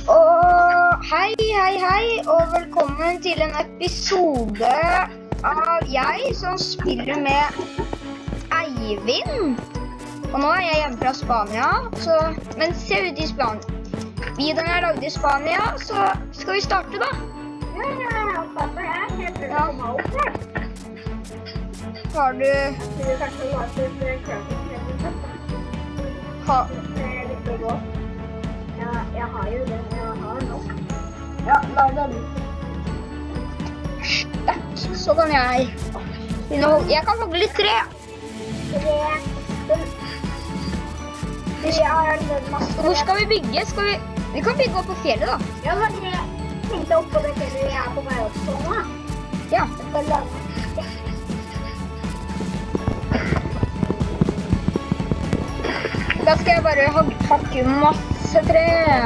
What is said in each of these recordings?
Og hei, og velkommen til en episode av jeg som spiller med Eivind. Og nå er jeg hjemme fra Spania, men se ut i Spania. Videoen er laget i Spania, så skal vi starte da. Ja, pappa her. Jeg prøver å komme opp her. Har du... Jeg kanskje lage et kraft. Det er litt å gå. Jeg har jo det. Jeg har nå. Ja, lag det du. Så kan jeg. Jeg kan hogge litt tre. Hvor skal vi bygge? Vi kan bygge opp på fjellet da. Ja, men jeg tenkte opp på det fjellet jeg er på vei opp på nå. Ja. Jeg skal lage. Da skal jeg bare hakke masse tre.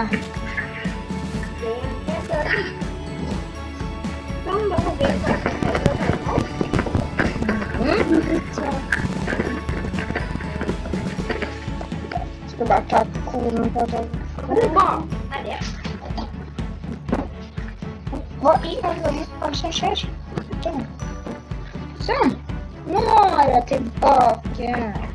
Skal bare ta koden på det. Hva er det? Hva i helvete som skjer? Sånn. Nå er jeg tilbake.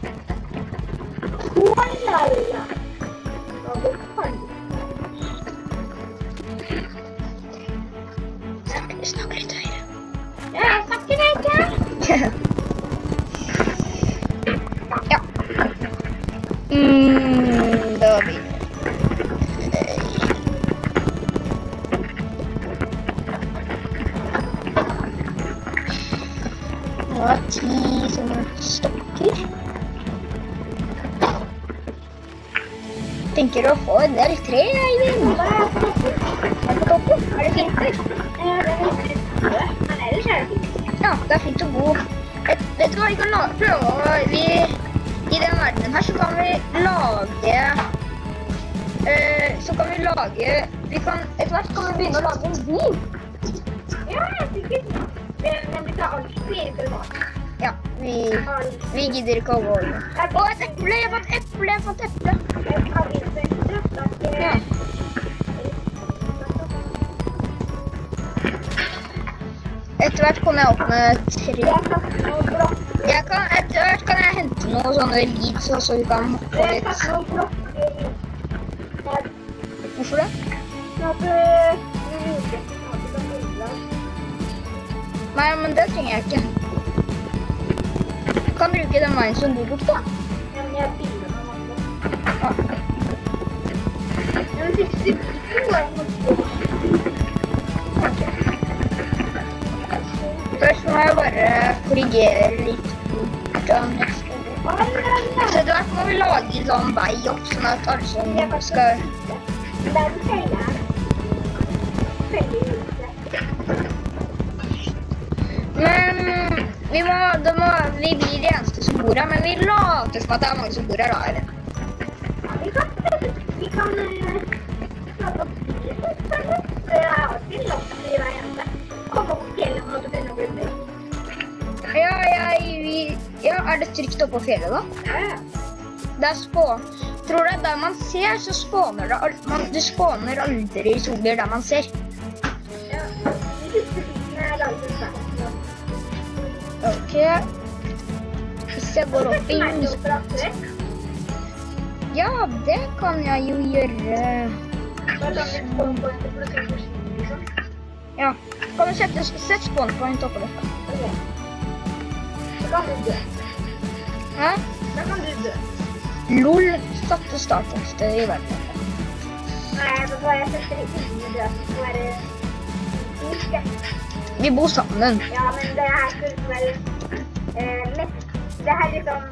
Snakk litt høyere. Ja, jeg snakker ikke. Ja. Da blir det. Nå er 10 sånne stokker. Tenker å få en del tre, Eivind. Er på toppen? Er det fint der? Ja, det er litt rød, men ellers er det fint. Ja, det er fint å bo. Vet du hva, vi kan prøve i den verdenen her, så kan vi lage, etter hvert kan vi begynne å lage en bil. Ja, sikkert. Men vi tar alt 4 privat. Ja, vi gidder ikke å gå over. Å, et eple! Jeg fant eple! Ja. Etter hvert kommer jeg opp med 3. Etter hvert kan jeg hente noen sånne leads, så vi kan få litt. Hvorfor det? Nei, men det trenger jeg ikke. Jeg kan bruke den veien som du tok da. Ja, men jeg bilder meg masse. Ja. Men hvis du Først må jeg bare korrigere litt hvordan jeg skal gå. Så etter hvert må vi lage en sånn vei opp, sånn at alle som skal... Den feiler. Veldig lite. Men vi blir de eneste som bor her, men vi later som at det er mange som bor her da, eller? Vi kan snakke opp litt. Jeg har alltid lagt i hver eneste. Kom opp på fjellet og begynne å bli med. Ja, er det trygt oppe på fjellet da? Ja. Det er tror du der man ser, så spåner det spåner aldri zombier der man ser. Ja, de huskene er laget sammen. Ok. Hvis jeg går opp i... Ja, det kan jeg jo gjøre. Ja, kan du sette spawnpoint oppå dette? Ok. Så kan du dø. Hæ? Da kan du dø. LOL satte startpunktet i verden. Nei, jeg setter ikke inn død. Det må være ikke. Vi bor sammen. Ja, men det her skulle være mest. Det her liksom...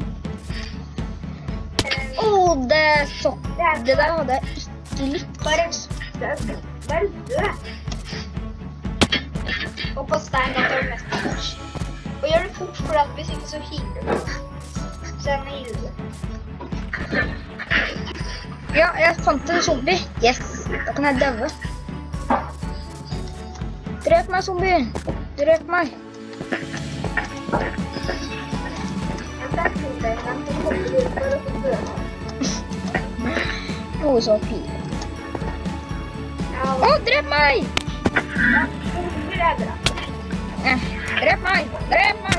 Det der hadde jeg ikke likt. Bare dø. Og på stein da tar du mest energi. Og gjør det fort, for hvis ikke så hiler du. Så jeg må hile det. Ja, jeg fant en zombie. Yes, da kan jeg døve. Drep meg, zombie. Drep meg. Noe så fint. Drep meg! Ja, hvor er det da? Drep meg! Drep meg!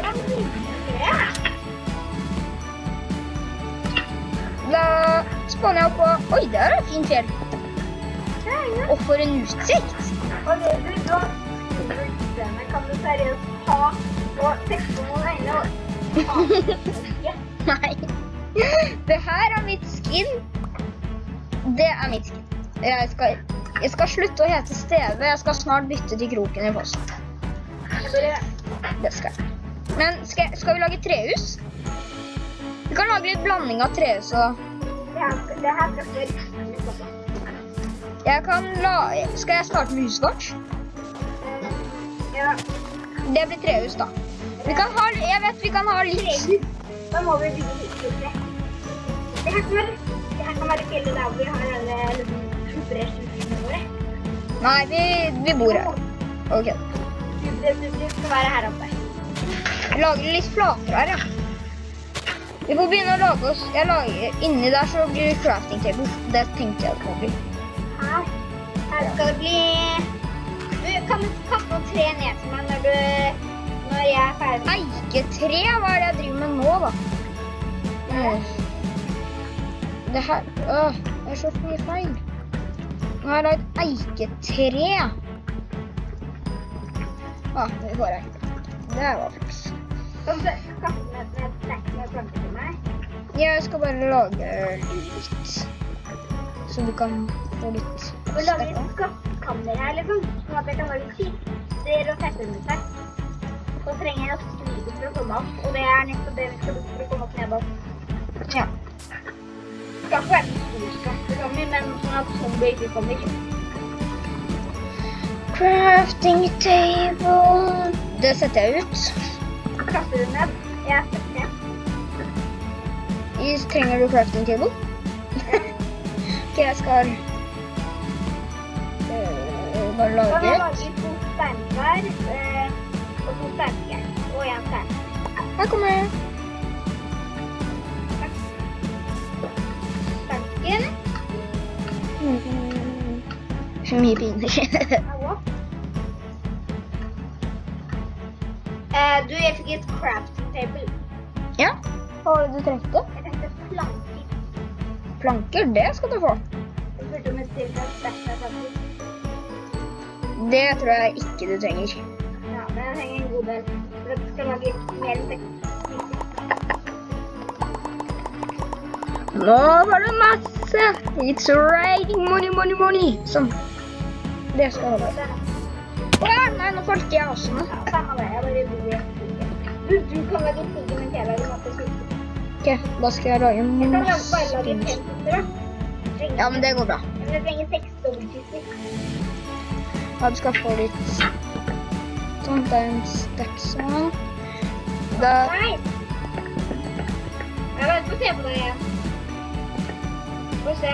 Da spåner jeg opp på... Oi, det er en fin fjell. Og for en utsikt. Og det du da, kan du seriøst ha og sette på noen øyne og ha det? Nei. Det her er mitt skin. Det er mitt skin. Jeg skal slutte å hete Steve. Jeg skal snart bytte til Kroken i Fossen. Det skal jeg. Men skal vi lage trehus? Vi kan lage litt blanding av trehus og... Det her skal stå Skal jeg starte med huset vårt? Ja. Det blir trehus da. Jeg vet vi kan ha litt... Da må vi bygge huset. Det her kan være fjellet der hvor vi har denne superressursene våre. Nei, vi bor her. Ok. Det skal være her oppe. Jeg lager litt flatere her, ja. Vi får begynne å lage oss... Inni der så blir det crafting table. Det tenker jeg det må bli. Her skal det bli... Du kan kaste noen tre ned til meg når jeg er ferdig. Eiketre? Hva er det jeg driver med nå, da? Det her... det er så mye feil. Nå har jeg lagd eiketre. Vi får eiketre. Det var flaks. Kan du kaste ned planter til meg? Jeg skal bare lage litt. Så du kan få litt... Du lager litt skattkammer her, liksom. Sånn at jeg kan lage kister og tettemøter her. Så trenger jeg også skrive for å komme opp. Og det er nettopp det vi skal bruke for å komme opp ned opp. Ja. Det skal ikke være en stor skattekammer, men sånn at zombie ikke kommer. Crafting table. Det setter jeg ut. Kaster du ned? Jeg setter ned. Trenger du crafting table? Ok, jeg skal bare lage Da vil jeg lage 2 steinsvær og 2 steinskjær og 1 stein. Her kommer jeg. Steinsken. Så mye pinner. Jeg fikk et crafting table. Ja, hva var det du trengte? Jeg trengte planker. Planker, det skal du få. Jeg spurte om et tilfelle planker. Det tror jeg ikke du trenger. Ja, men jeg trenger en god del. For at du skal lage mer enn 6. Nå var det masse! It's raining money, money, money! Sånn. Det skal jeg holde. Nei, nå folker jeg også nå. Ja, samme det. Jeg bare bor i et stiger. Du kan lage stiger, men jeg lager masse stiger. Ok, da skal jeg lage Jeg kan bare lage 5 stiger, da. Ja, men det går bra. Men jeg trenger 6 dobbeltkister. Ja, du skal få litt... Sånn, det er en stekk sånn. Nei! Jeg vil få se på deg igjen. Få se.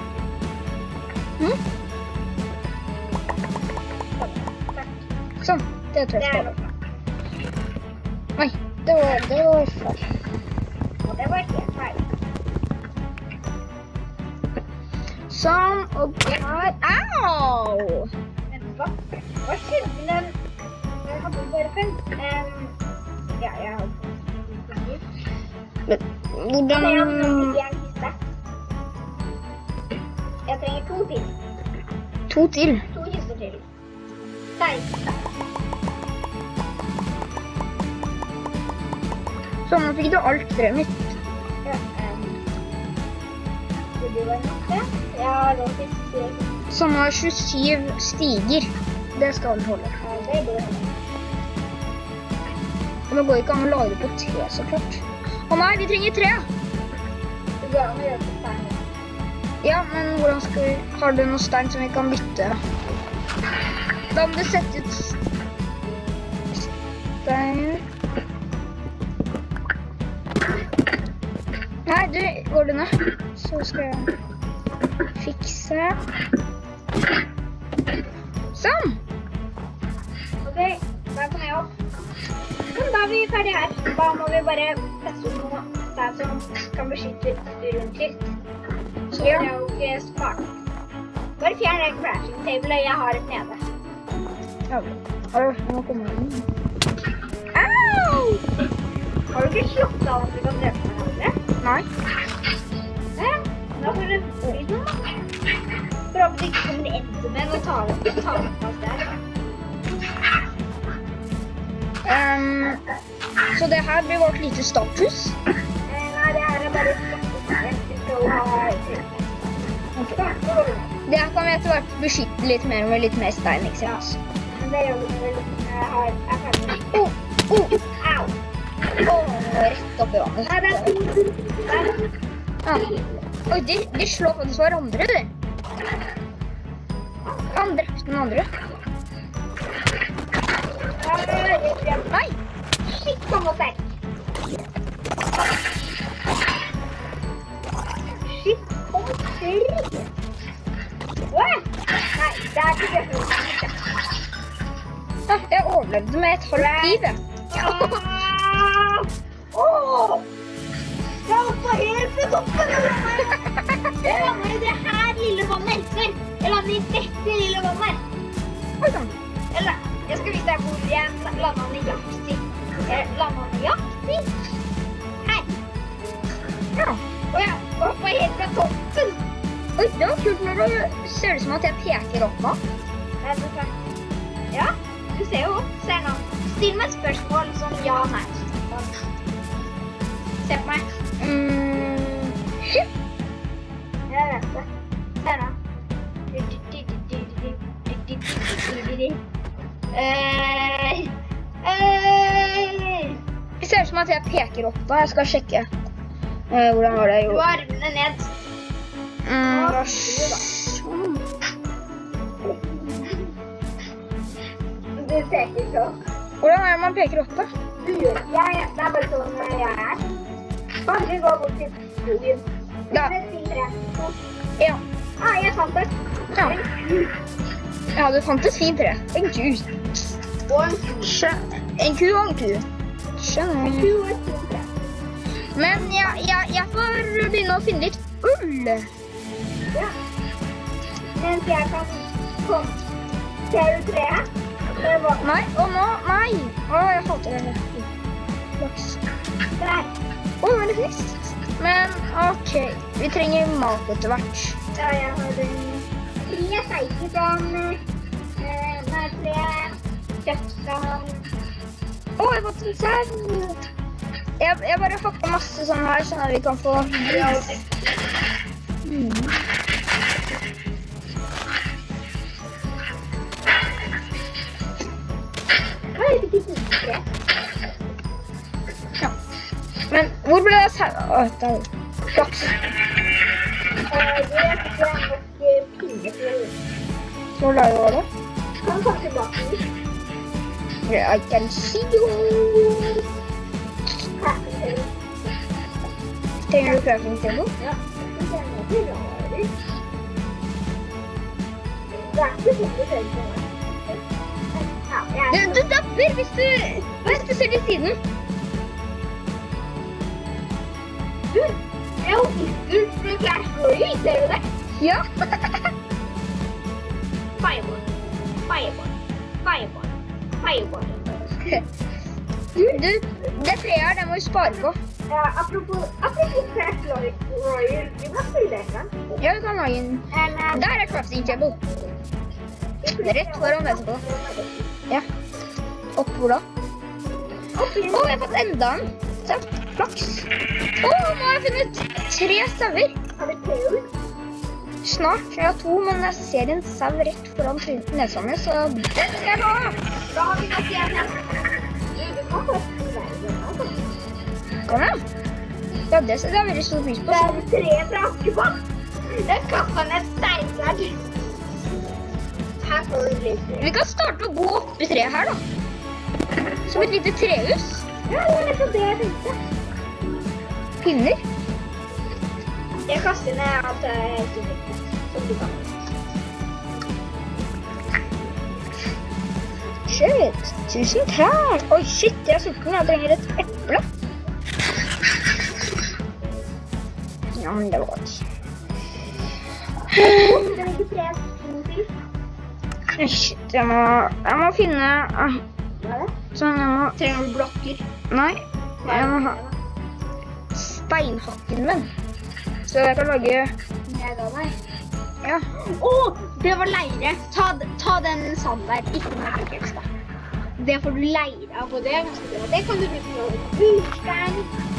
Sånn, det tror jeg skal. Nei, det var feil. Og det var helt feil. Sånn, og der... Au! Hva skjedde med den? Jeg hadde bare 5. Ja, jeg hadde 5. Hvordan... Jeg trenger 2 til. 2 til? 2 kister til. Nei. Sånn, nå fikk du alt treet mitt. Ja, det var masse. Jeg har lov til stiger. Sånn, har 27 stiger. Det skal vi holde. Ja, det går det. Og nå går ikke an å lage det på tre, så klart. Å nei, vi trenger 3! Det går an å gjøre på stein. Ja, men hvordan skal vi... Har du noen stein som vi kan bytte? Da må du sette ut stein. Nei, du, går du ned? Så skal jeg fikse. Sånn! Ok, da kommer jeg opp. Men da er vi ferdige her. Da må vi bare teste ut noe der som kan beskytte rundt litt. Så det er jo ikke smart. Bare fjern den crashing table, jeg har et nede. Ja, nå kommer den. Au! Har du ikke slått av at du kan drepe hverandre? Nei. Da får du litt noe. Bra at det ikke kommer endermenn og tar plass der. Så det her blir vårt lite starthus. Nei, det her er bare skatteferdig. Vi skal ha Det her kan vi etter hvert beskytte litt mer med litt mer stein, ikke sant? Men det gjør vi vel. Jeg er ferdig. Au! Rett opp i vannet. Nei, det er fint. Ja. Oi, de slår faktisk hverandre, du. Han drepte den andre. Nei! Shit, kom og sterk. Shit, kom og sterk. Nei, det er ikke det. Ja, jeg overlevde med et halvt liv, jeg. Jeg var på helt til toppen. Jeg lander i det her lille vannet før. Jeg lander i dette lille vannet. Oi sann. Eller, jeg skal vise deg hvor jeg lander i Yahtzee. Jeg lander i Yahtzee. Her. Ja. Og jeg var på helt til toppen. Oi, det var kult når du ser det som at jeg peker opp nå. Ja, du ser jo. Se nå. Still meg spørsmål som ja, nei. Se på meg. Jeg vet det. Se nå. Det ser ut som at jeg peker opp da. Jeg skal sjekke. Hvordan var det jeg Du gjorde? har armene ned. Du peker så. Hvordan er det man peker opp da? Det er bare sånn jeg er. Bare gå bort til skogen. Ja. Ja. Jeg fant det. Ja. Ja, du fant et fint tre. En ku. Og en ku. En ku og en ku. Skjønner. En ku og et fint tre. Men jeg får begynne å finne litt ull. Ja. Mens jeg kan komme. Ser du treet? Nei, og nå, nei. Jeg falt i det. Laks. Der. Veldig friskt. Men, ok. Vi trenger mat etter hvert. Ja, jeg har en 3 seikedan, nei, 3 kjøttdan. Jeg har fått en sau. Jeg bare hakker masse sånn her, sånn at vi kan få... Ja. Men hvor ble det sau? Det er laks. Det er nok pinne til. Hvor la jeg det? Kan du ta tilbake den? I can see you. Trenger du crafting table? Ja. Det er noe til rare. Det er ikke sånn du ser på meg. Du dapper hvis du ser til siden. Du, jeg oppgister med Clash Royale, ser du det? Ja. Fireball, fireball, fireball, fireball. Det treet her, det må vi spare på. Apropos Clash Royale, vi må spille en gang. Ja, vi kan lage en... Der er crafting table. Rett foran etterpå. Ja. Opp hvor da? Jeg har fått enda en. Se, flaks. Nå har jeg funnet 3 sauer. Har du tøy? Snart. Jeg har 2, men jeg ser en sau rett foran nesa mi, så den skal jeg ha. Da har vi nok igjen. Du kan få et verden. Kan jeg? Ja, det setter jeg veldig stor pris på. Det er 3 fra Askepott. Jeg kastet ned steinsverd. Her får du litt. Vi kan starte å gå opp i treet her da. Som et lite trehus. Ja, det var nettopp det jeg tenkte. Pinner. Jeg kaster ned alt som du kan. Shit, 1000 trær. Oi, shit, jeg er sulten. Jeg trenger et eple. Ja, men det var godt. Det ligger 3 Shit, jeg må finne Hva er det? sånn, Trenger du blokker? Nei, jeg må ha steinhakken min. Så jeg kan lage, Jeg ga deg. ja, Det var leire. Ta den sanden der, ikke noe pickaxe da. Det får du leire av, og det er ganske bra. Det kan du bruke til å burstein.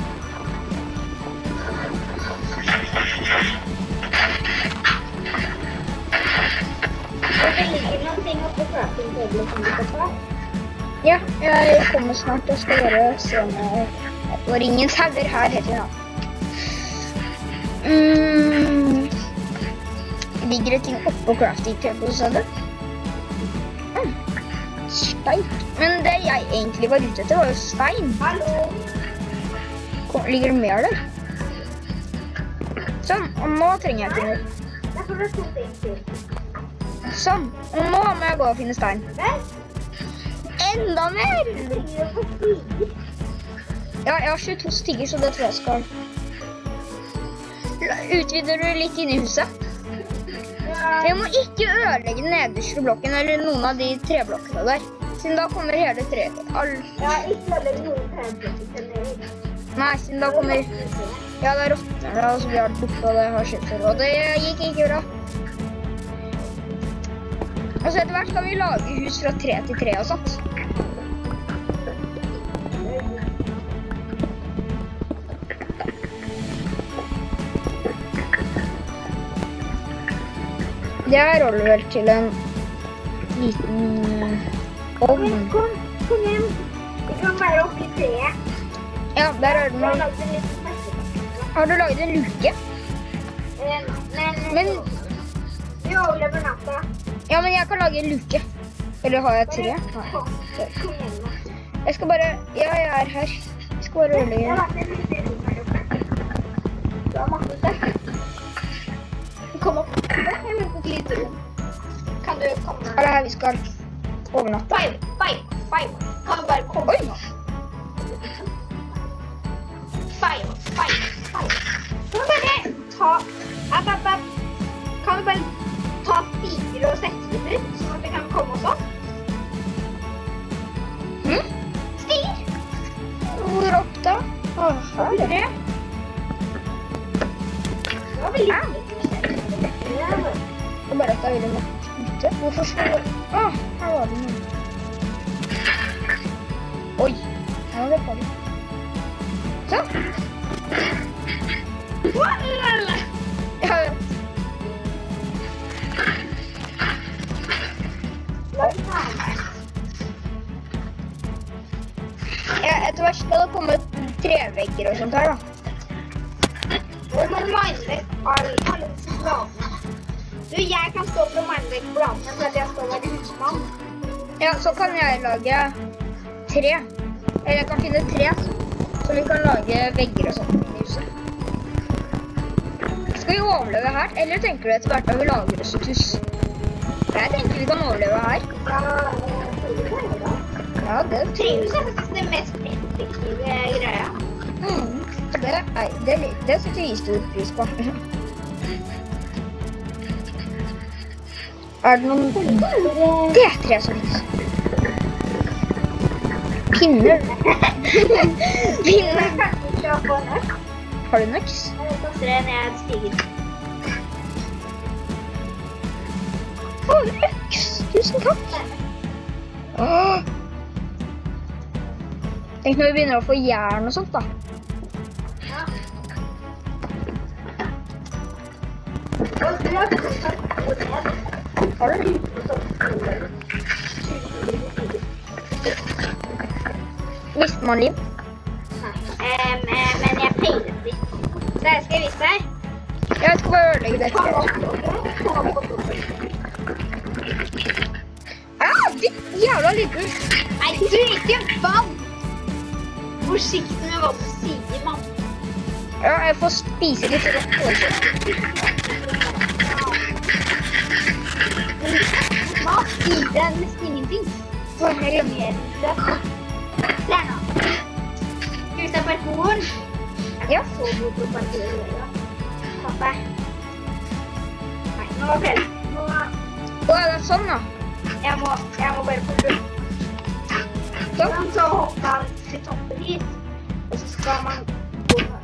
Og det ligger noen ting oppe på crafting table som du kan ta. ja, jeg kommer snart og skal bare se om jeg får ingen sauer her helt i natt. Ligger det ting oppå crafting table, sa du? Stein. Men det jeg egentlig var ute etter var jo stein. Hallo! Ligger det mer der? Sånn, og nå trenger jeg ikke mer. Der får du 2 ting til. Sånn, og nå må jeg gå og finne stein. Vel? Enda mer! Du trenger å få stiger. Ja, jeg har 22 stiger, så det tror jeg skal. Utvider du litt inn i huset? Jeg må ikke ødelegge den nederste blokken eller noen av de treblokkene der. Siden da kommer hele treet. Ja, ikke alle noen treblokker. Nei, siden da kommer... Ja, det råtner da, og så blir alt borte, og det har skjedd for. Og det gikk ikke bra. Og så etter hvert kan vi lage hus fra 3 til 3 og sånt. Det her holder vel til en liten ovn. Kom hjem. Vi kan være oppe i treet. Ja, der er den. Jeg har laget en liten merke. Har du laget en luke? Men, Vi overlever natta. ja, men jeg kan lage en luke. Eller har jeg 3? Nei. Kom hjem nå. Jeg skal bare, ja, jeg er her. Jeg skal bare Jeg ødelegge. har lagt en liten rom her oppe. Du har masse støk. Kom opp. Jeg har lagt et lite rom. Kan du komme? Er det her vi skal overnatte? Five. Kan du bare komme nå? Five. Kan du bare ta... Kan du bare ta stiger og sette det ut, sånn at vi kan komme oss opp? Stiger! Hvor opp da? Her er det. Det var veldig Det er bare at jeg ville vært ute. Hvorfor skal jeg... Her var det noe. Oi, her var det farlig. Sånn. Ja, etter hvert skal det komme trevegger og sånt her da. Og man miner alle bladene. Du, jeg kan stå for å mine vekk bladene, for at jeg skal være husmann. Ja, så kan jeg lage tre. Eller jeg kan finne tre, så vi kan lage vegger og sånt i huset. Skal vi overleve her, eller tenker du etter hvert at vi lager oss et hus? Jeg tenker vi kan overleve her. Ja, det Trehus er faktisk det mest effektive greia. Det setter vi stor pris på. Er det noen... Det er tre som finnes. Pinner. Pinner. Har du nøks? Jeg kaster det ned stigen. Nøks! Tusen takk. Tenk når vi begynner å få jern og sånt da. Ja. Har du? Visste man liv? Men jeg feilet litt. Så jeg skal vise deg. Jeg skal bare ødelegge det til dere. Ditt jævla liten. Nei, du er ikke vann. Forsiktig med hva du sier, mann. Ja, jeg får spise litt rett også. Hva sier den nesten ingenting? For hele Se her nå. Huset på et horn. Ja. Så god på parkeret. Pappa. Nei, nå var det. Å, det er sånn da. Jeg må bare få slutt. Sånn, så hopper han til toppen hit, og så skal man gå her.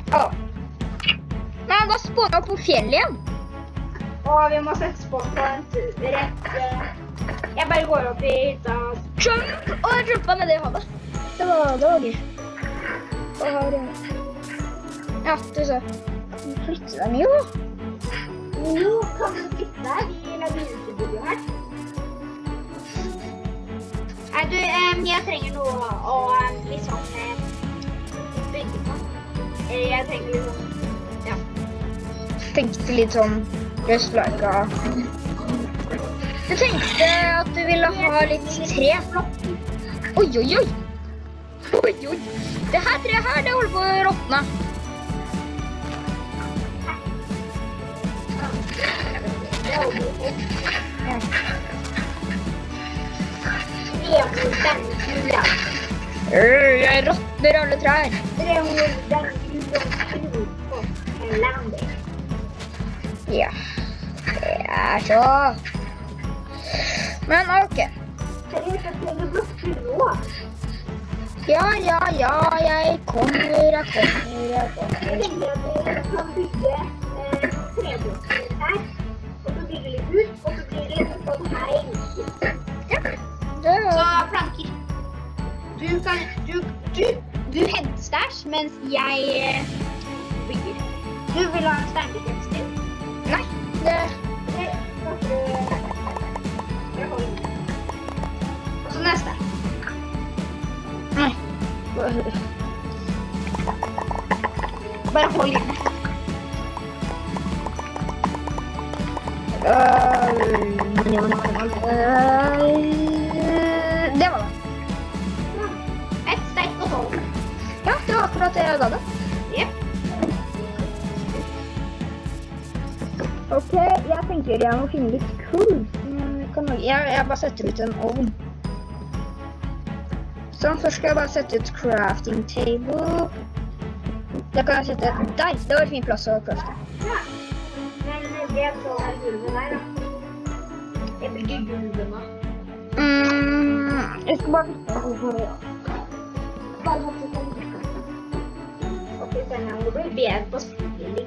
Men da spåner jeg på fjellet igjen. Og vi må sette på en rett... Jeg bare går opp i hytta. Jump! Og jeg jumpa ned i havet. Det var gøy. Og her... Ja, du ser. Vi flytter den jo. Jo, kan du flytte der? Vi lager utestudio her. Nei, du, jeg trenger noe å liksom bygge på. Jeg trenger litt sånn, ja. Tenkte litt sånn, just like a... Du tenkte at du ville ha litt tre. Oi, oi, oi. Oi, oi. Det her treet her, det holder på å råtne. Jeg råtner alle trær. Ja, det er så. Men ok. Ja, jeg kommer. Jeg tenker at vi kan bygge treblokker her, og så bygge litt ut, og så blir det litt sånn her i huset. Ja, Så planker. Du henter stæsj, mens jeg bygger. Du vil ha en steinbekjøpstil? nei, det... Og så neste. Nei. Bare hold inne. Det var det. Et steik og tolv. Ja, det var akkurat det jeg ga det. Jep. Ok, jeg tenker jeg må finne litt kull. Jeg bare setter ut en ovn. Sånn, først skal jeg bare sette ut crafting table. Da kan jeg sette der. Det var en fin plass å crafte. Ja. Men det er så her gulvet der, da. Jeg bygger gulvet nå. Jeg skal bare vite hvorfor det. Bare måtte sånn. Og hvis jeg må bli bedre på spilling.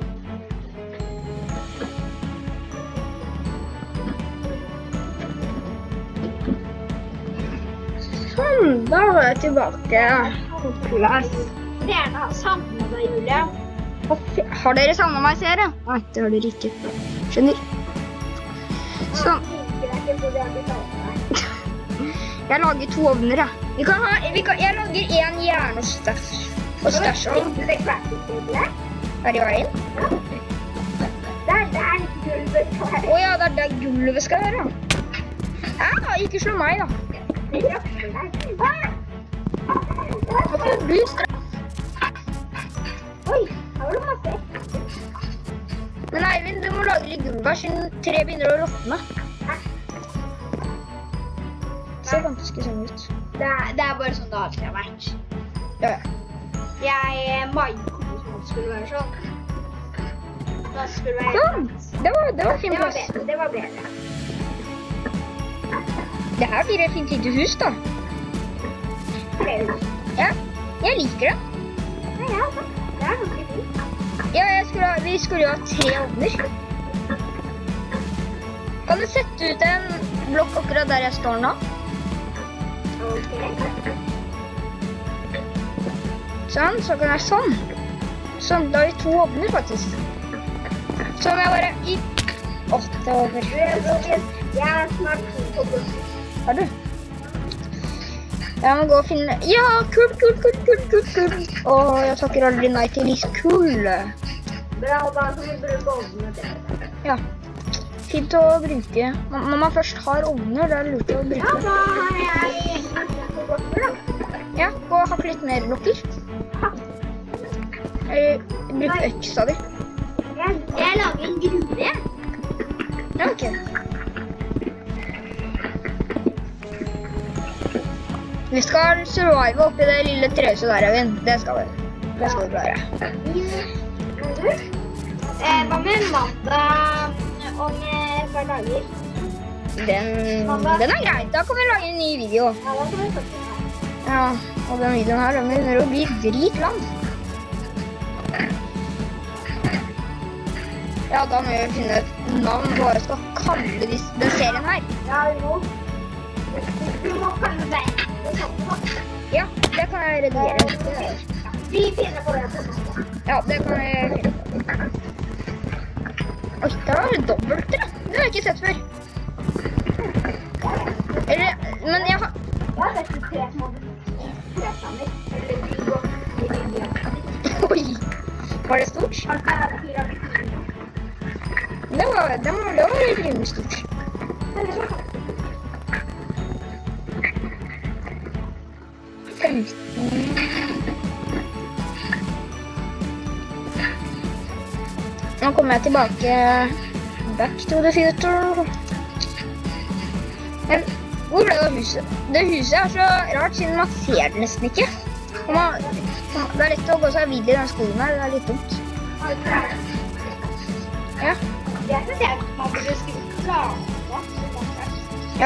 Sånn, da var jeg tilbake på plass. Det er da savnet deg, Julia. Har dere savnet meg, ser jeg? Nei, det har dere ikke. Skjønner. Sånn. Jeg liker deg ikke, så det har ikke savnet deg. Jeg lager 2 ovner, ja. Jeg lager en jern og stæsj. Og stæsjovn. Det er crafting-tablet. Er det i veien? Der gulvet klar. Åja, det er der gulvet skal være. Ja, ikke slå meg da. Det rakner deg. Hva får du straff? Oi, her var det masse. Men Eivind, du må lage litt gulvet siden tre begynner å råtne. Det ser ganske sånn ut. Det er bare sånn det alltid har vært. Ja. Jeg maget som det skulle være sånn. Da skulle det være Sånn, det var en fin plass. Det var bedre. Det her blir et fint lite hus da. Ja, jeg liker det. Ja, det er ganske fint. Ja, vi skulle jo ha 3 ovner. Kan du sette ut en blokk akkurat der jeg står nå? Ok. Sånn, så kan jeg sånn. Sånn, da har vi 2 ovner faktisk. Så må jeg bare i 8 over. Jeg er snart på blokk. Har du? Jeg må gå og finne... Ja, kull. Åh, jeg takker aldri nei til litt kull. Bra, da kan vi bruke ovnene til. Ja, fint å bruke. Når man først har ovner, da er det lurt å bruke. Ja, da har jeg på blokker da. Ja, gå og hakk litt mer blokker. Jeg bruker øksa di. Jeg lager en gruve. Ja, ok. Vi skal survive oppi det lille trehuset der, Eivind. Det skal vi. Det skal vi klare. Hva med mandag om et par dager? Den er greit, da kan vi lage en ny video. Ja, da kan vi fortsette. Ja, og den videoen her, den begynner å bli dritlang. Ja, da må vi finne et navn på hva jeg skal kalle den serien her. Ja, vi må kalle det. Ja, det kan jeg redigere. Vi finner på det. Ja, det kan jeg finne på. Oi, der var det dobbelt, da. Det har jeg ikke sett før. Men jeg har... Jeg har sett 3 små tresammer. Oi, var det stort? Det var rimelig stort. Nå kommer jeg tilbake back to the future. Men hvor ble det av huset? Det huset er så rart siden man ser det nesten ikke. Det er lett å gå seg vill i den skolen her, det er litt dumt. Ja. Jeg synes jeg man burde skrive klart. Ja.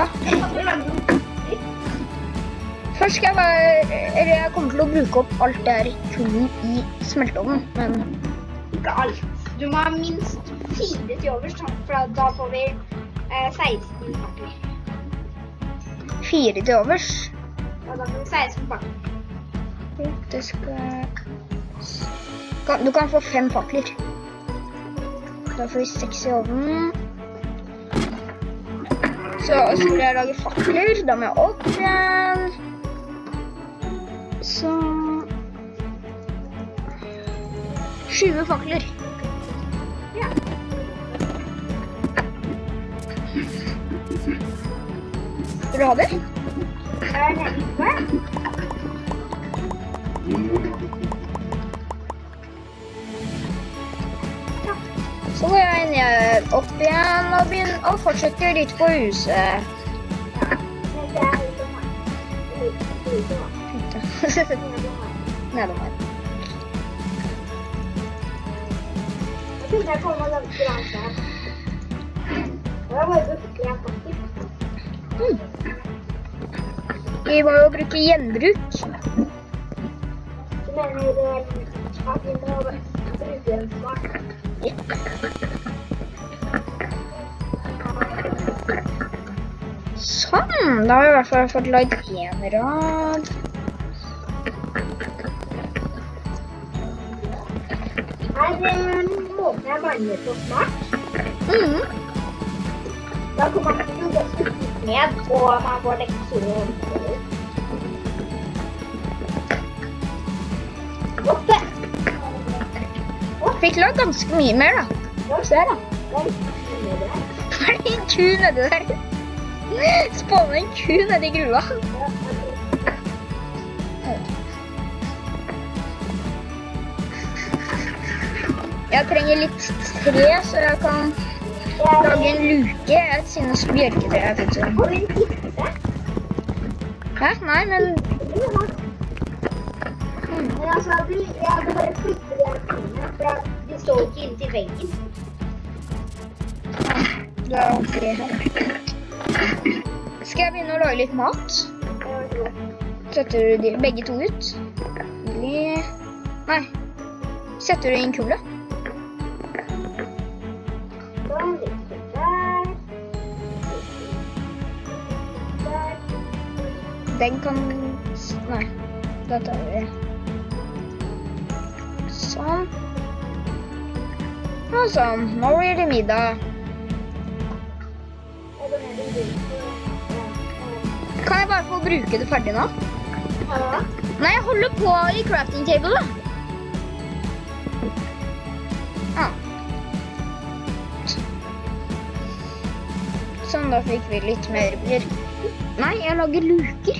Først skal jeg kommer til å bruke opp alt der kulen i smeltovnen, men... Ikke alt. Du må ha minst 4 til overs, for da får vi 16 pakker. 4 til overs? Ja, da får vi 16 pakker. Det skal... Du kan få 5 fakler. Da får vi 6 i ovnen. Så skal jeg lage fakler, da må jeg opp igjen. Så... 20 fakler. Ja. Vil du ha det? Er det nede? Så går jeg ned opp igjen og begynner å fortsette litt på huset. Det er litt om meg. Nedom her. Jeg synes jeg kommer ganske langt her. Det var bare brukt 1 pakker. Vi må jo bruke gjenbruk. Du mener at vi må bruke den smart? Ja. Sånn, da har vi i hvert fall fått lagd 1 rad. Her måten jeg vanner på smart. Da kommer man til å gå styrt ned, og man får leksjon. 8. Fikk lagd ganske mye mer, da. Se her, da. Det er en ku nedi der. Spåne en ku nedi grua. Jeg trenger litt tre, så jeg kan lage en luke. Jeg synes bjørketre er fint sånn. Og en kiste. Hæ? Nei, men... Men altså, jeg hadde bare flyttet de her tingene, for de står ikke inntil veggen. Det er ordentlig her. Skal jeg begynne å lage litt mat? Setter du de begge to ut? Nei. Setter du inn kullet? Sånn, litt der. Der. Den kan... Nei, da tar vi sånn. Og sånn, nå blir det middag. Kan jeg bare få bruke det ferdig nå? Ja. Nei, jeg holder på i crafting table da. Ja. Sånn, da fikk vi litt mer bjørk. Nei, jeg lager luker.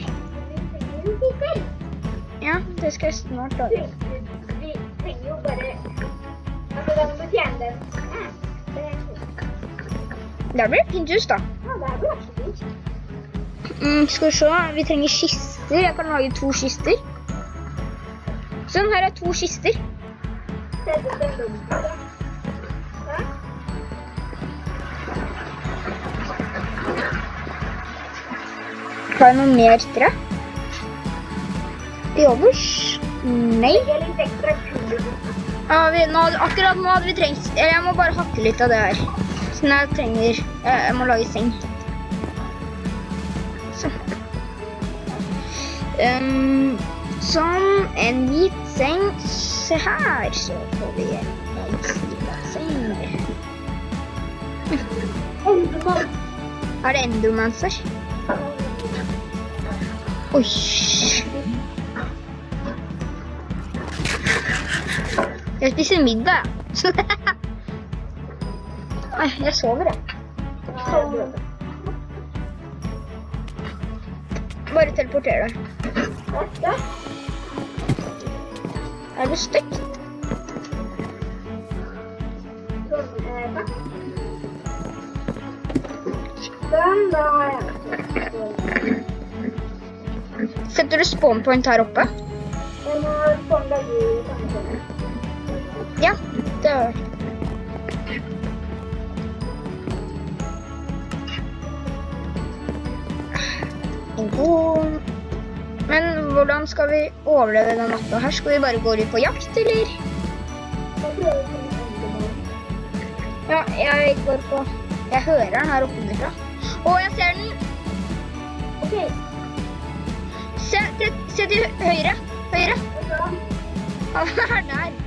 Ja, det skal jeg snart lage. Vi trenger jo bare... Altså, da må du fjerne den. Der blir det fint hus da. Ja, det er jo ikke fint. Skal vi se, vi trenger kister. Jeg kan lage 2 kister. Sånn, her er 2 kister. Sett ut en blomster. Ja. Har jeg noe mer tre? I overs? Nei. Det litt ekstra kul. Ja, akkurat nå hadde vi trengt... Jeg må bare hakke litt av det her. Sånn jeg trenger... Jeg må lage seng. Sånn. Sånn, en hvit seng. Se her, så får vi en seng. Enderman. Er det Endermans her? Oi. Jeg spiser middag. Nei, jeg sover, jeg. Bare teleporter deg. Er det stygt? Den da har jeg. Setter du spawn point her oppe? Den har spawn deg i samme. Ja, det gjør jeg. Men hvordan skal vi overleve den natta her? Skal vi bare gå ut på jakt, eller? Ja, jeg går på... Jeg hører den her oppe fra. Å, jeg ser den! Ok. Se til høyre. Høyre. Han er der.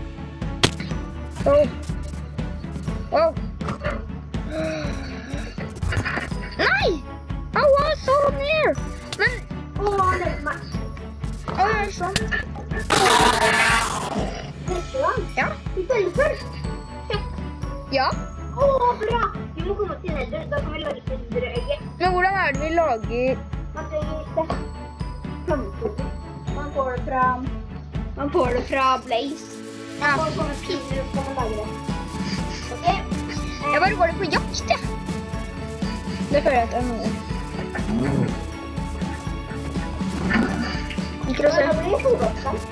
Oh. Nei! I was so near! Men... Det er meg. Å, jeg er sånn. Ja. Vi teller først. Ja. Bra! Vi må komme til neder, da kan vi lage nedre-øye. Men hvordan er det vi lager... Man trenger det. Flammekoker. Man får det fra Blaze. Ja. Man får sånne pinner, så kan man lage det. Ok? Jeg bare går det på jakt, jeg. Det føler jeg at det er noe. Ikke å se. Da blir det solvoksen.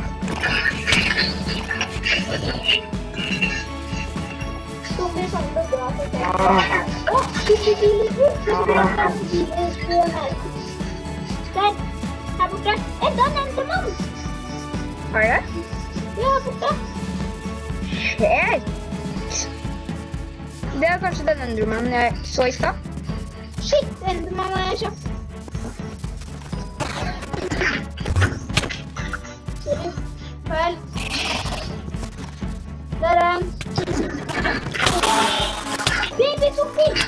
Så blir det sånn det bra for seg. Der, her borte. Enda en endermann. Har det? Ja, borte. Shit. Det er kanskje den endermannen jeg så i stad. Shit, endermann er kjapp. Sorry. Vel. Der er han. Baby zombie!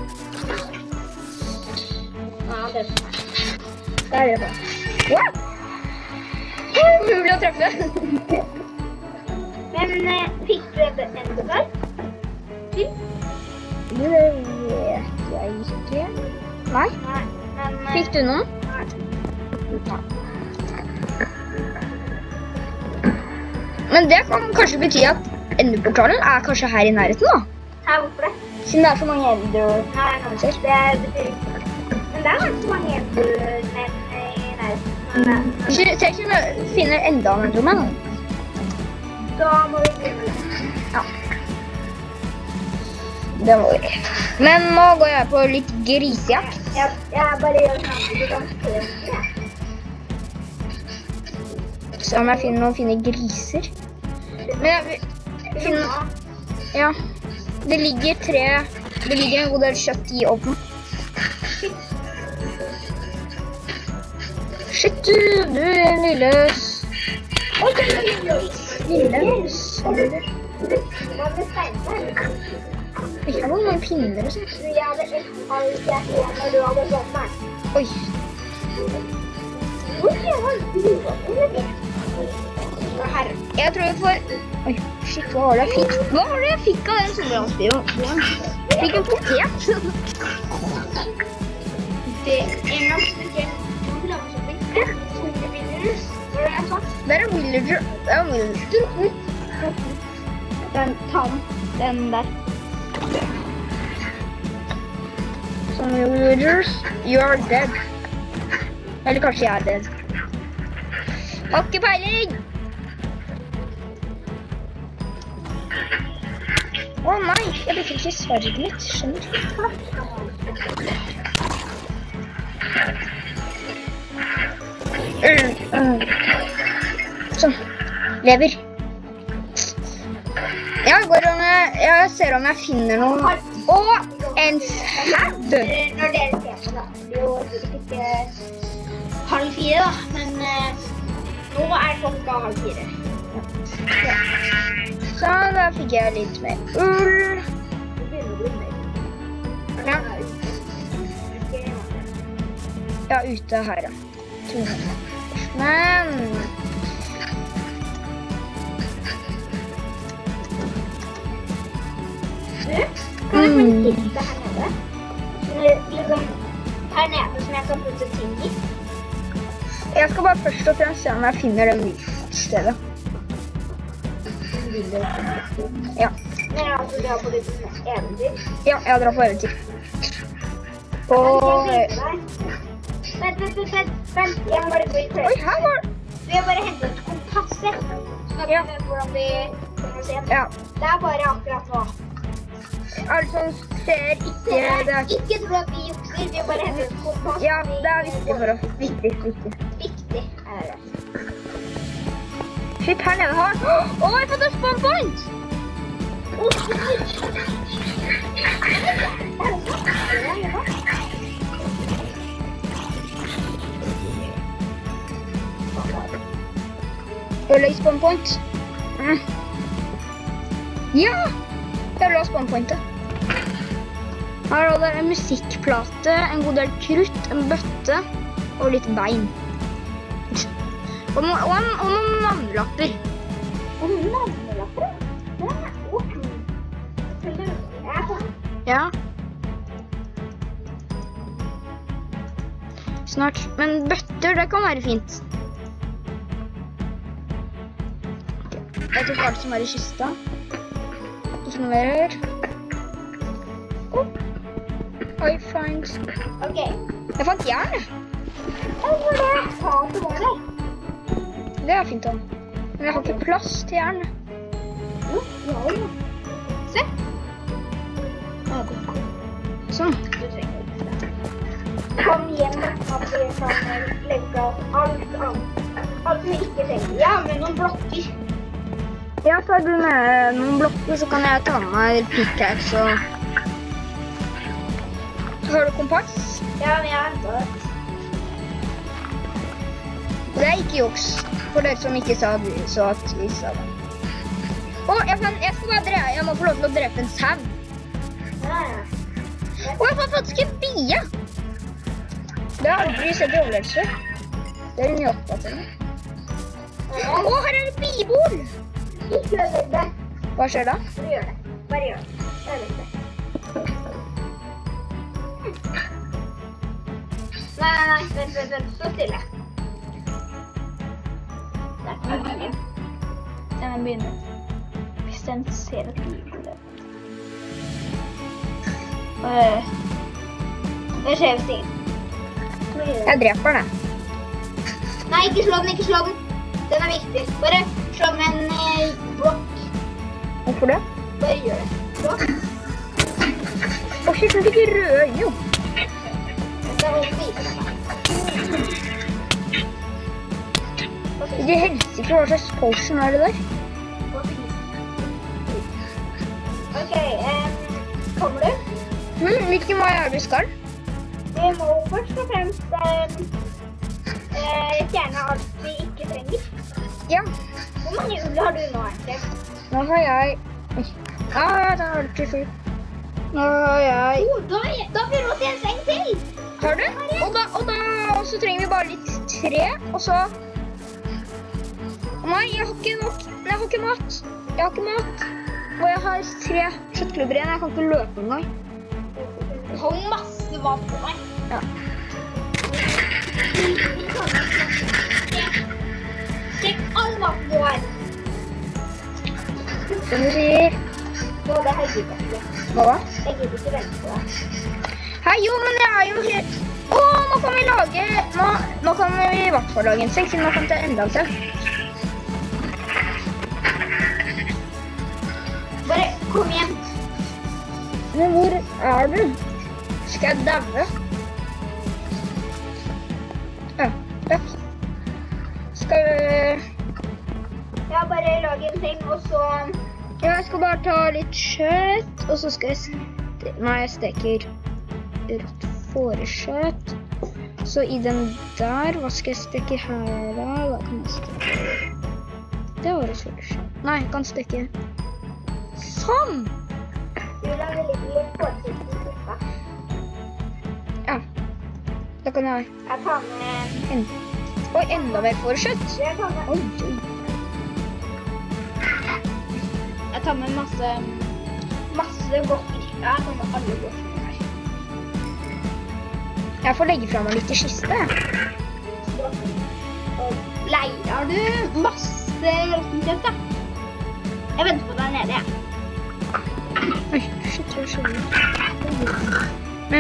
Ja, det er sånn. Der er det på. Wow! Mulig å treffe. Men fikk du et endermann? Det vet jeg ikke. Nei? Nei, men... Fikk du noen? Nei. Men det kan kanskje bety at enderportalen er kanskje her i nærheten da? Her borte. Siden det er så mange ender... Nei, det betyr ikke. Men det er ganske mange endermenn i nærheten. Se ikke om jeg finner enda en endermann. Da må vi begynne det. Ja. Det må vi. Men nå går jeg på litt grisejakt. Jeg bare gjør sånn du kan se det. Se om jeg finner noen fine griser. Men jeg finner... Ja. Det ligger en god del kjøtt i ovnen. Shit, du er lille... Lille sander. Hva med steinfall? Jeg har noen pinner og sånt. Jeg hadde et halvt hjerte når du hadde sommeren. Oi. Jeg tror jeg får... Oi, shit, hva var det jeg fikk? Hva var det jeg fikk av den sommerlandsbyen? Jeg fikk en potet. Det er nok spesielt. Du lager sånn. Solvillagers. Hva er det jeg sa? Der er villager. Det er villager. Den der. Some villagers, you are dead. Eller kanskje jeg er dead. Har ikke peiling! Å nei, jeg bruker ikke sverdet mitt, skjønner. Sånn. Lever. Jeg ser om jeg finner noe. Og en sau! Når dere ser på da, det er jo ikke 3:30 da, men nå er klokka 3:30. Så da fikk jeg litt mer ull. Det begynner å bli mer. Ja. Ja, ute her, ja. Men... Kan jeg få en kiste her nede? Liksom her nede som jeg kan putte ting i. Jeg skal bare først og fremst se om jeg finner den stedet. Ja. Men altså, du har på litt eventyr. Ja, jeg drar på eventyr. Vent, jeg må bare gå i kløy. Oi, her var det. Vi har bare hentet et kompasset. Så vi vet hvordan vi kommer oss hjem. Ja. Det er bare akkurat nå. Altså, ser ikke det. Ikke tro at vi jukser, vi har bare hentet et kompass. Ja, det er viktig for oss. Viktig. Viktig er det. Shit, her nede har han. Å, jeg har fått en spawn point! Øl i spawn point. Ja! Jeg vil ha spawn pointet. Her er det en musikkplate, en god del krutt, en bøtte og litt bein. Og noen navnelapper. Og noen navnelapper? Ja. Snart. Men bøtter, det kan være fint. Jeg tok alt som er i kista. Ikke noe mer her. I find... Ok. Jeg fant jern. Hvor var det? Ta til var det. Det er fint da. Men jeg har ikke plass til jern. Ja. Se. Sånn. Du trenger ikke det. Kom hjem at vi kan legge alt annet. Alt vi ikke trenger. Ja, med noen blokker. Ja, tar du med noen blokker, så kan jeg ta med meg pickaxe og... Har du kompass? Ja, men jeg har hentet det. Det er ikke juks, for dere som ikke så at vi sa det. Å, jeg skal bare jeg må få lov til å drepe en sau. Ja. Å, jeg fant faktisk en bie! Det har aldri sett i overlevelse. Det er en hjelpa til meg. Å, her er det biebol! Ikke ødelegg det. Hva skjer da? Du gjør det. Bare gjør det. Ødelegg det. Nei, vent, stå stille. Der kan vi begynne. Den begynner. Hvis den ser et liv. Det skjer hvis ingen. Jeg dreper den. Nei, ikke slå den. Den er viktig. Bare slå med en blokk. Hvorfor det? Bare gjør det. Blokk. Å, shit, den fikk røde øyne. Det var fint. Det helsike, hva slags potion er det der? Ok, kommer du? Hvilken vei er det vi skal? Vi må først og fremst fjerne alt vi ikke trenger. Ja. Hvor mange ull har du nå, egentlig? Nå har jeg... den er ikke full. Nå har jeg... Da har vi råd til en seng til! Har du? Og så trenger vi bare litt tre, og så... Nei, jeg har ikke nok. Jeg har ikke mat. Og jeg har 3 kjøttklubber igjen. Jeg kan ikke løpe engang. Du har masse mat på meg. Ja. Sjekk all maten du har. Som du sier. Nå, det her gidder jeg ikke. Hva da? Jeg gidder ikke vente på deg. Hei, jo, men det er jo helt... nå kan vi lage... Nå kan vi i hvert fall lage en seng, siden nå kan det enda en seng. Bare kom igjen. Men hvor er du? Skal jeg daue? Ja, takk. Og så... Jeg skal bare ta litt kjøtt, og så skal jeg jeg steker rødt fårekjøtt. Så i den der, hva skal jeg steke her da? Hva kan jeg steke? Det var rødt fårekjøtt. Nei, jeg kan steke sånn! Julia vil litt fårekjøtt i suppa. Ja, da kan jeg tar med... Oi, enda mer fårekjøtt! Jeg tar med... Oi. Jeg tar med masse godter. Jeg tar med alle godtene her. Jeg får legge fra meg litt i kiste. Leier du masse røttenkjøtt da? Jeg venter på deg nede, jeg. Oi, shit, jeg skjønner. Men...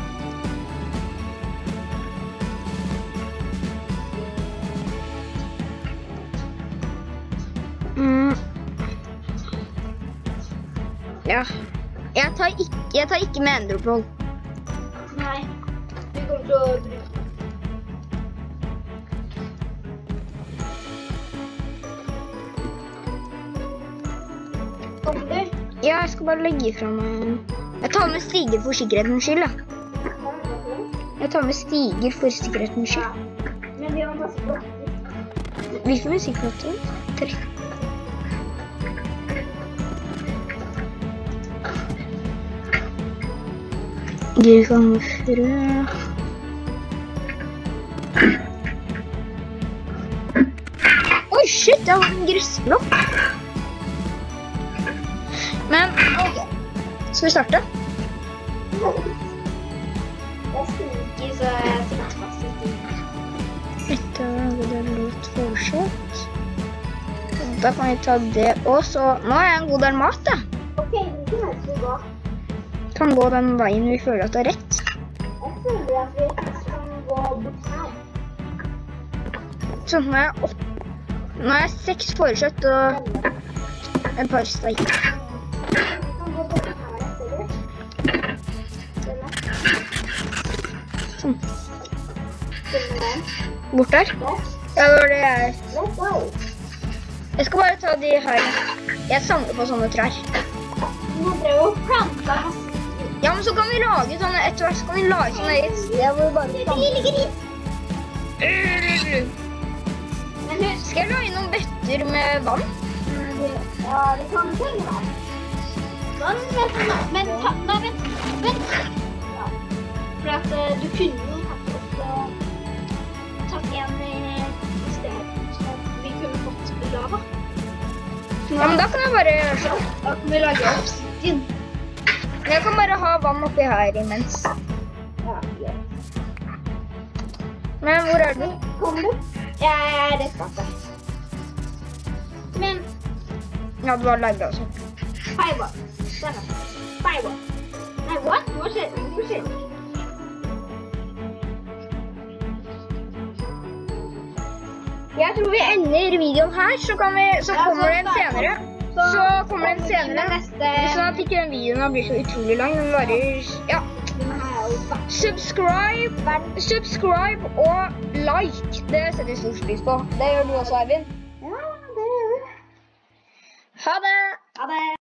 Ja, jeg tar ikke med enderpål. Nei, vi kommer til å bruke. Kommer du? Ja, jeg skal bare legge fra meg. Jeg tar med stiger for sikkerhetens skyld, da. Jeg tar med stiger for sikkerhetens skyld. Ja, men vi har masse godter. Hvilke musikkplotter? 3. Gulgammefrø. Oi, shit, jeg har en gressblokk. Men, ok. Skal vi starte? Jeg skriker, så jeg sitter fast i stilen. Dette er litt fårekjøtt. Da kan vi ta det også. Nå har jeg en god del mat, da. Ok, hvilken vei skal vi gå? Kan gå den veien vi føler at det er rett. Jeg føler at vi kan gå bort her. Så nå har jeg 6 fårekjøtt og et par steik. Vi kan gå bort her, ser du? Sånn. Den. Bort der? Der. Ja, det var det jeg... Let's go. Jeg skal bare ta de her. Jeg samler på sånne trær. Nå drev vi og plantet masse. Ja, men så kan vi lage sånne, etter hvert så kan vi lage sånne et sted hvor vi bare Ligger hit. Men husk, Skal jeg lage noen bøtter med vann? ja, det kan hende her. Sånn, men vent. Ja. For at du kunne jo faktisk tatt en i sted, så vi kunne fått lava. Ja, men da kan jeg bare gjøre sånn. Da kan vi lage obsidian. Jeg kan bare ha vann oppi her imens. Ja, gjør. Men hvor er du? Kommer du? Jeg er rett bak deg. Men, Ja, du har laget også. fireball. Der da. Fireball. Nei, what? Hva skjer? Hvor skjer det? Jeg tror vi ender videoen her, så kommer den senere. Så kommer den senere. Sånn at ikke den videoen blir så utrolig lang. Den varer, ja. Subscribe og like. Det setter jeg stor pris på. Det gjør du også, Eivind.